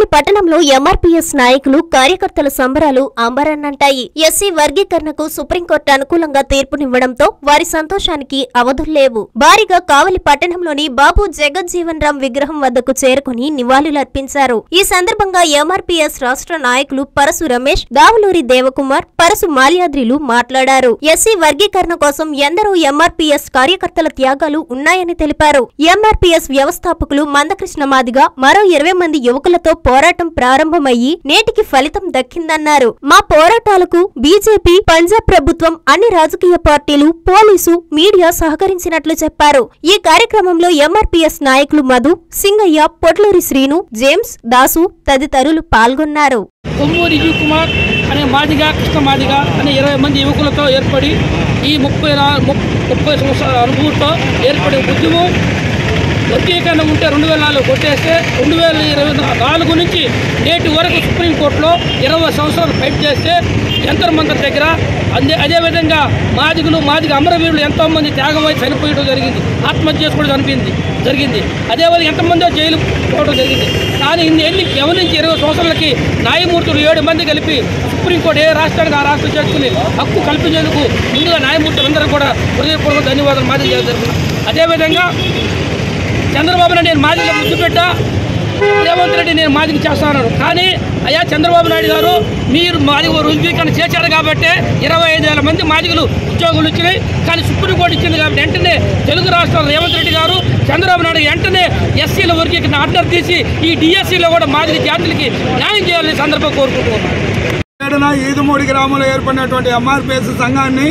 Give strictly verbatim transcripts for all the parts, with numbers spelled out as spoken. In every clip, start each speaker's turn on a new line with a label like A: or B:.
A: కావలి పట్టణంలో ఎంఆర్పీఎస్ నాయకులు కార్యకర్తల సంబరాలు అంబరాన్నంటాయి. ఎస్సీ వర్గీకరణకు సుప్రీంకోర్టు అనుకూలంగా తీర్పునివ్వడంతో వారి సంతోషానికి అవధుల్లేవు. భారీగా కావలి పట్టణంలోని బాబు జగజ్జీవన్ రామ్ విగ్రహం వద్దకు చేరుకుని నివాళులర్పించారు. ఈ సందర్భంగా ఎంఆర్పీఎస్ రాష్ట్ర నాయకులు పరసు రమేష్, దావులూరి దేవకుమార్, పరసు మాల్యాద్రిలు మాట్లాడారు. ఎస్సీ వర్గీకరణ కోసం ఎందరో ఎంఆర్పీఎస్ కార్యకర్తల త్యాగాలు ఉన్నాయని తెలిపారు. ఎంఆర్పీఎస్ వ్యవస్థాపకులు మందకృష్ణ మాదిగ మరో ఇరవై మంది యువకులతో పోరాటం ప్రారంభమయ్యి నేటికి ఫలితం దక్కిందన్నారు. మా పోరాటాలకు బీజేపీ, పంజాబ్ ప్రభుత్వం, అన్ని రాజకీయ పార్టీలు, పోలీసు, మీడియా సహకరించినట్లు చెప్పారు. ఈ కార్యక్రమంలో ఎంఆర్పీఎస్ నాయకులు మధు, సింగయ్య, పొట్లూరి శ్రీను, జేమ్స్, దాసు తదితరులు పాల్గొన్నారు.
B: కొమ్మూరి కుమార్ అనే మాదిగా, కృష్ణ మాదిగా అనే ఇరవై మంది యువకులతో ఏర్పడి ఈ ముప్పై ముప్పై సంవత్సరాల అనుభవంతో ఏర్పడే ఉద్యమం వర్గీకరణ ఉంటే రెండు వేల నాలుగు కొట్టేస్తే రెండు వేల ఇరవై నాలుగు నుంచి నేటి వరకు సుప్రీంకోర్టులో ఇరవై సంవత్సరాలు ఫైట్ చేస్తే యంత్రమంత్రి దగ్గర అదే అదేవిధంగా మాదిగులు మాదిగ అమరవీరులు ఎంతోమంది త్యాగమై చనిపోయడం జరిగింది, ఆత్మహత్య చేసుకోవడం అనిపింది జరిగింది అదేవిధంగా ఎంతమందో జైలు పోవడం జరిగింది. కానీ ఇన్ని ఎన్ని ఎవరి నుంచి ఇరవై సంవత్సరాలకి న్యాయమూర్తులు ఏడు మంది కలిపి సుప్రీంకోర్టు ఏ రాష్ట్రానికి ఆ రాష్ట్రం చేసుకుని హక్కు కల్పించేందుకు ముందుగా న్యాయమూర్తులందరూ కూడా హృదయపూర్వక ధన్యవాదాలు మాదిగ జరుగుతున్నాం. అదేవిధంగా చంద్రబాబు నాయుడు నేను మాదిగ ముద్దు పెట్ట, రేవంత్ రెడ్డి నేను మాదిగ చేస్తాను. కానీ అయ్యా చంద్రబాబు నాయుడు గారు మీరు మాదిగ రుజువీకరణ చేశారు కాబట్టి ఇరవై ఐదు వేల మంది మాదిగలు ఉద్యోగులు వచ్చినాయి. కానీ సుప్రీంకోర్టు ఇచ్చింది కాబట్టి వెంటనే తెలుగు రాష్ట్రాల రేవంత్ రెడ్డి గారు చంద్రబాబు నాయుడు వెంటనే ఎస్సీల వర్గీకరణ ఆర్డర్ తీసి ఈ డిఎస్సీలో కూడా మాదిగ జాతులకి న్యాయం చేయాలని సందర్భం కోరుకుంటున్నాను.
C: ఈదుమూడి గ్రామంలో ఏర్పడినటువంటి ఎంఆర్పీఎస్ సంఘాన్ని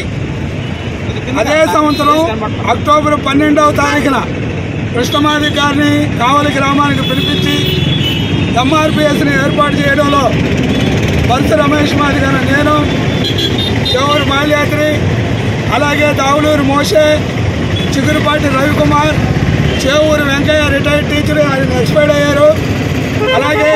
C: అదే సంవత్సరం అక్టోబర్ పన్నెండవ తారీఖున కృష్ణమాది గారిని కావలి గ్రామానికి పిలిపించి ఎంఆర్పీఎస్ని ఏర్పాటు చేయడంలో పరసు రమేష్ మాది గారు, నేను, చెవూరు మాల్యాద్రి, అలాగే దావులూరు మోషే, చిగురుపాటి రవికుమార్, చేవూరు వెంకయ్య రిటైర్డ్ టీచర్, ఆయన ఎక్స్పైర్డ్ అయ్యారు. అలాగే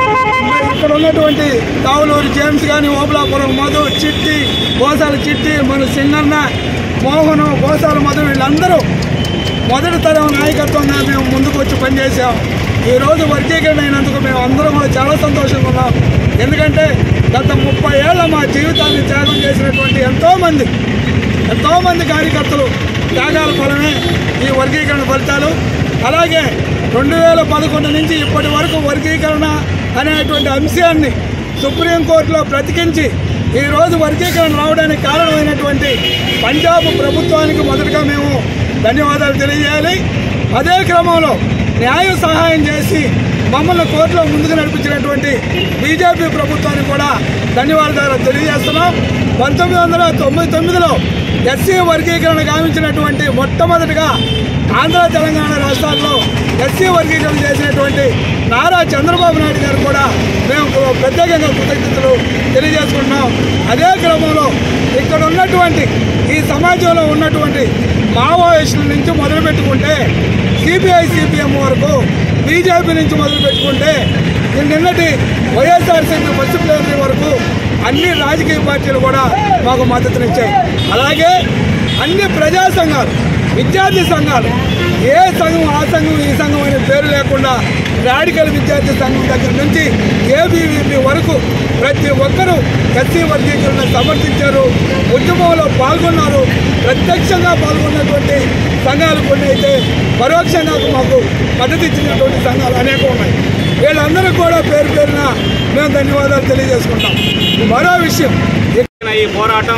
C: ఇక్కడ ఉన్నటువంటి దావులూరు జేమ్స్ కానీ, ఓబులాపురం మధు, చిట్టి, గోసాల చిట్టి, మన సింగన్న, మోహను, గోసాల మధు వీళ్ళందరూ మొదటి తరం నాయకత్వంగా మేము ముందుకు వచ్చి పనిచేసాం. ఈరోజు వర్గీకరణ అయినందుకు మేము అందరం కూడా చాలా సంతోషంగా ఉన్నాం. ఎందుకంటే గత ముప్పై ఏళ్ళ మా జీవితాన్ని త్యాగం చేసినటువంటి ఎంతోమంది ఎంతోమంది కార్యకర్తలు త్యాగాల ఫలమే ఈ వర్గీకరణ ఫలితాలు. అలాగే రెండు వేల పదకొండు నుంచి ఇప్పటి వరకు వర్గీకరణ అనేటువంటి అంశాన్ని సుప్రీంకోర్టులో బ్రతికించి ఈరోజు వర్గీకరణ రావడానికి కారణమైనటువంటి పంజాబ్ ప్రభుత్వానికి మొదటగా మేము ధన్యవాదాలు తెలియజేయాలి. అదే క్రమంలో న్యాయ సహాయం చేసి మమ్మల్ని కోర్టులో ముందుకు నడిపించినటువంటి బీజేపీ ప్రభుత్వానికి కూడా ధన్యవాదాలు తెలియజేస్తున్నాం. పంతొమ్మిది వందల తొంభై తొమ్మిదిలో ఎస్సీ వర్గీకరణ గావించినటువంటి మొట్టమొదటిగా ఆంధ్ర తెలంగాణ రాష్ట్రాల్లో ఎస్సీ వర్గీకరణ చేసినటువంటి నారా చంద్రబాబు నాయుడు గారు కూడా మేము ప్రత్యేకంగా కృతజ్ఞతలు తెలియజేసుకుంటున్నాం. అదే క్రమంలో ఇక్కడ ఉన్నటువంటి ఈ సమాజంలో ఉన్నటువంటి మావోయిస్టుల నుంచి మొదలుపెట్టుకుంటే సిపిఐ సిపిఎం వరకు, బీజేపీ నుంచి మొదలుపెట్టుకుంటే నిన్నటి వైఎస్ఆర్సీపీ ఫస్ట్ ప్లేనరీ వరకు అన్ని రాజకీయ పార్టీలు కూడా మాకు మద్దతునిచ్చాయి. అలాగే అన్ని ప్రజా సంఘాలు, విద్యార్థి సంఘాలు, ఏ సంఘం ఆ సంఘం ఈ సంఘం అనే పేరు లేకుండా రాడికల్ విద్యార్థి సంఘం దగ్గర నుంచి ఏబీవీపీ వరకు ప్రతి ఒక్కరూ ఎస్సీ వర్గీకరణ సమర్థించారు, ఉద్యమంలో పాల్గొన్నారు. ప్రత్యక్షంగా పాల్గొన్నటువంటి సంఘాలు కొన్ని అయితే పరోక్షంగా మాకు మద్దతు ఇచ్చినటువంటి సంఘాలు అనేక ఉన్నాయి. వీళ్ళందరూ కూడా పేరు పేరున మేము ధన్యవాదాలు తెలియజేసుకుంటాం. మరో విషయం,
D: ఈ పోరాటం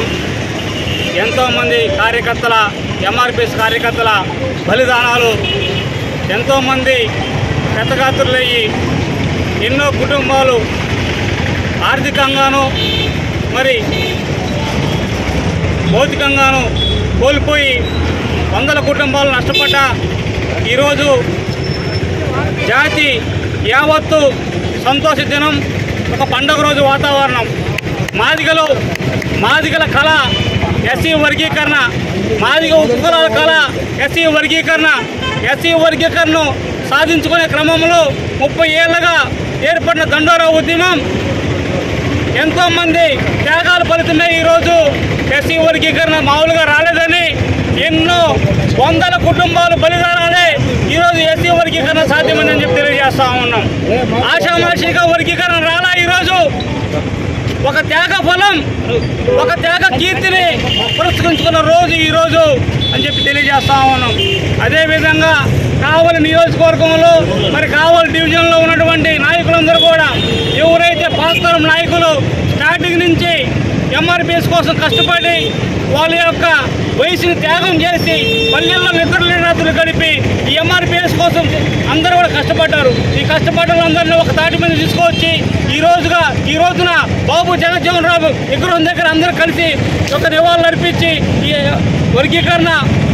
D: ఎంతోమంది కార్యకర్తల, ఎంఆర్పీఎస్ కార్యకర్తల బలిదానాలు, ఎంతోమంది పెద్దగాత్రులయ్యి ఎన్నో కుటుంబాలు ఆర్థికంగాను మరి భౌతికంగాను కోల్పోయి వందల కుటుంబాలు నష్టపడ్డ ఈరోజు జాతి యావత్తు సంతోష దినం, ఒక పండుగ రోజు వాతావరణం. మాదిగలు మాదిగల కళ ఎస్సీ వర్గీకరణ, మాదిగ ఉపకులాల కళ ఎస్సీ వర్గీకరణ. ఎస్సీ వర్గీకరణను సాధించుకునే క్రమంలో ముప్పై ఏళ్ళగా ఏర్పడిన దండోరా ఉద్యమం ఎంతోమంది త్యాగాల ఫలితమే ఈరోజు ఎస్సీ వర్గీకరణ మామూలుగా రాలేదని ఎన్నో వందల కుటుంబాలు బలిదానాలే ఈరోజు ఎస్సీ వర్గీకరణ సాధ్యమని చెప్పి తెలియజేస్తా ఉన్నాం. ఉన్నాం. ఆషామాషిగా వర్గీకరణ రాలా ఈరోజు ఒక త్యాగ ఫలం, ఒక త్యాగ కీర్తిని పురస్కరించుకున్న రోజు ఈరోజు అని చెప్పి తెలియజేస్తా ఉన్నాం. అదేవిధంగా కావలి నియోజకవర్గంలో మరి కావలి డివిజన్లో ఉన్నటువంటి నాయకులందరూ కూడా ఎవరైతే పాస్తరం నాయకులు స్టార్టింగ్ నుంచి ఎంఆర్పిఎస్ కోసం కష్టపడి వాళ్ళ యొక్క వయసుని త్యాగం చేసి పల్లెల్లో నిద్రలేని రాత్రులు గడిపి ఈ ఎంఆర్పిఎస్ కోసం అందరూ కూడా కష్టపడ్డారు. ఈ కష్టపడ్డ వాళ్ళందరినీ ఒక తాటి మీద తీసుకొచ్చి ఈ రోజుగా ఈ రోజున బాబు జగజ్జీవన్ రావు విగ్రహం దగ్గర అందరూ కలిసి ఒక నివాళులు అర్పించి ఈ వర్గీకరణ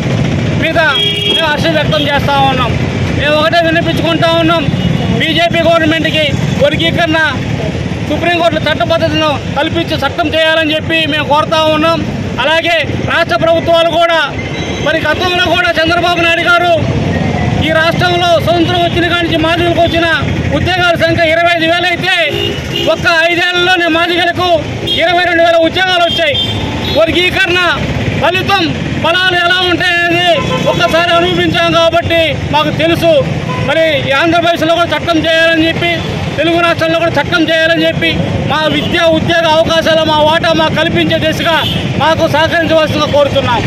D: మీద మేము హర్షం వ్యక్తం చేస్తూ ఉన్నాం. మేము ఒకటే వినిపించుకుంటా ఉన్నాం, బీజేపీ గవర్నమెంట్కి వర్గీకరణ సుప్రీంకోర్టులో చట్టబద్ధతను కల్పించి చట్టం చేయాలని చెప్పి మేము కోరుతా ఉన్నాం. అలాగే రాష్ట్ర ప్రభుత్వాలు కూడా మరి గతంలో కూడా చంద్రబాబు నాయుడు గారు ఈ రాష్ట్రంలో స్వతంత్రం వచ్చిన కానించి మాదిగలకు వచ్చిన ఉద్యోగాల సంఖ్య ఇరవై ఐదు వేలు అయితే ఒక్క ఐదేళ్లలోనే మాదిగలకు ఇరవై రెండు వేల ఉద్యోగాలు వచ్చాయి. వర్గీకరణ ఫలితం ఫలాలు ఎలా ఉంటాయనేది ఒక్కసారి అనుభవించాం కాబట్టి మాకు తెలుసు. మరి ఆంధ్రప్రదేశ్లో కూడా చట్టం చేయాలని చెప్పి, తెలుగు రాష్ట్రాల్లో కూడా చట్టం చేయాలని చెప్పి మా విద్యా ఉద్యోగ అవకాశాలు మా వాటా మాకు కల్పించే దిశగా మాకు సహకరించవలసిందిగా కోరుతున్నాం.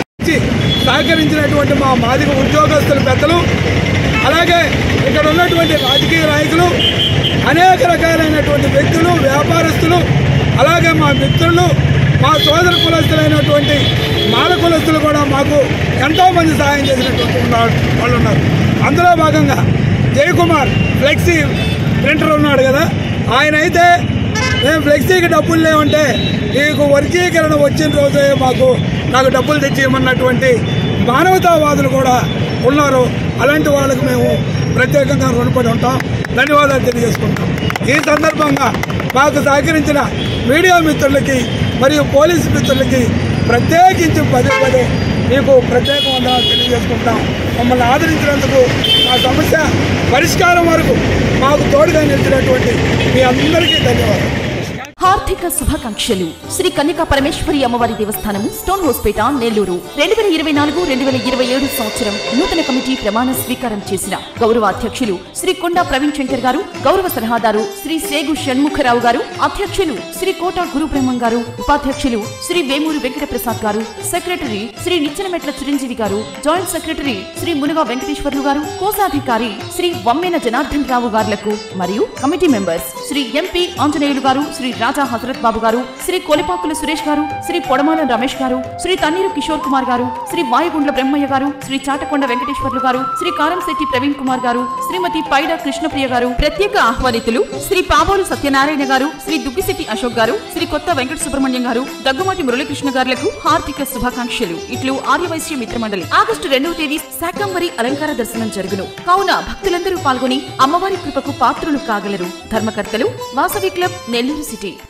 C: సహకరించినటువంటి మా మాదిగ ఉద్యోగస్తుల పెద్దలు, అలాగే ఇక్కడ ఉన్నటువంటి రాజకీయ నాయకులు, అనేక రకాలైనటువంటి వ్యక్తులు, వ్యాపారస్తులు, అలాగే మా మిత్రులు, మా సోదర కులస్తులైనటువంటి మాల కులస్తులు కూడా మాకు ఎంతోమంది సహాయం చేసినటువంటి వాళ్ళు ఉన్నారు. అందులో భాగంగా జయకుమార్ ఫ్లెక్సీ ప్రింటర్ ఉన్నాడు కదా, ఆయన అయితే మేము ఫ్లెక్సీకి డబ్బులు లేవంటే నీకు వర్గీకరణ వచ్చిన రోజే మాకు నాకు డబ్బులు తెచ్చి ఇవ్వమన్నటువంటి మానవతావాదులు కూడా ఉన్నారు. అలాంటి వాళ్ళకి మేము ప్రత్యేకంగా రుణపడి ఉంటాం, ధన్యవాదాలు తెలియజేసుకుంటాం. ఈ సందర్భంగా మాకు సహకరించిన మీడియా మిత్రులకి మరియు పోలీసు మిత్రులకి ప్రత్యేకించి పదే పదే మీకు ప్రత్యేక వందనాలు తెలియజేసుకుంటాం. మమ్మల్ని ఆదరించినందుకు మా సమస్య పరిష్కారం వరకు మాకు తోడుగా నిలిచినటువంటి మీ అందరికీ ధన్యవాదాలు.
E: హార్దిక శుభాకాంక్షలు. శ్రీ కన్యకా పరమేశ్వరి అమ్మవారి దేవస్థానము, స్టోన్ హౌస్పేట, నెల్లూరు. రెండు వేల ఇరవై నాలుగు రెండు వేల ఇరవై ఏడు సంవత్సరం నూతన కమిటీ ప్రమాణ స్వీకారం చేసిన గౌరవ అధ్యక్షులు శ్రీ కొండా ప్రవీణ్ శంకర్ గారు, గౌరవ సలహాదారు శ్రీ సేగు షణ్ముఖరావు గారు, అధ్యక్షులు శ్రీ కోట గురుబ్రహ్మం గారు, ఉపాధ్యక్షులు శ్రీ వేమూరి వెంకట ప్రసాద్ గారు, secretary Shri Nichchenametla Chiranjeevi garu, joint secretary Shri Munuga Venkateswarlu garu, కోశాధికారి శ్రీ వమ్మెన జనార్దన్ రావు గారులకు మరియు committee members Shri MP Anjaneyulu garu, Shri రాజా హజరత్ బాబు గారు, శ్రీ కొలిపాకుల సురేష్ గారు, శ్రీ పొడమాల రమేష్ గారు, శ్రీ తన్నీరు కిషోర్ కుమార్ గారు, శ్రీ వాయుగుండ్ల బ్రహ్మయ్య గారు, శ్రీ చాటకొండ వెంకటేశ్వర్లు గారు, శ్రీ కారంశెట్టి ప్రవీణ్ కుమార్ గారు, శ్రీమతి పైడ కృష్ణప్రియ గారు, ప్రత్యేక ఆహ్వానితులు శ్రీ పాబోలు సత్యనారాయణ గారు, శ్రీ దుగ్గిశెట్టి అశోక్ గారు, శ్రీ కొత్త వెంకట సుబ్రహ్మణ్యం గారు, దగ్గుమాటి మురళీకృష్ణ గారులకు హార్దిక శుభాకాంక్షలు. ఇట్లు ఆర్యవైశ్య మిత్రమండలి. ఆగస్టు రెండవ తేదీ శాకంబరి అలంకార దర్శనం జరుగును కావున భక్తులందరూ పాల్గొని అమ్మవారి కృపకు పాత్రులు కాగలరు. ధర్మకర్తలు వాసవి క్లబ్, నెల్లూరు సిటీ.